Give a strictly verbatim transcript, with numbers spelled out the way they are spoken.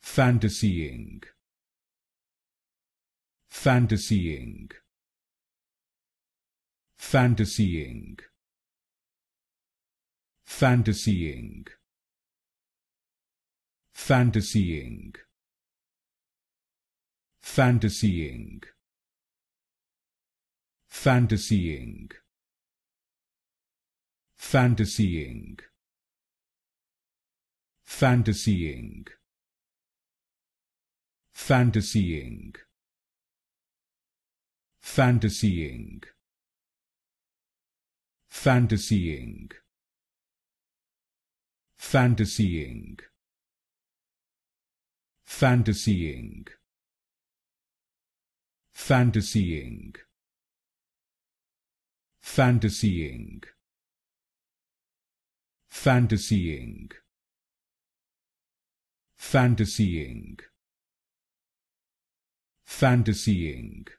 fantasying, fantasying, fantasying, fantasying, fantasying, fantasying, fantasying, fantasying, fantasying, fantasying, fantasying, fantasying, fantasying, fantasying, fantasying, fantasying, fantasying, fantasying, fantasying,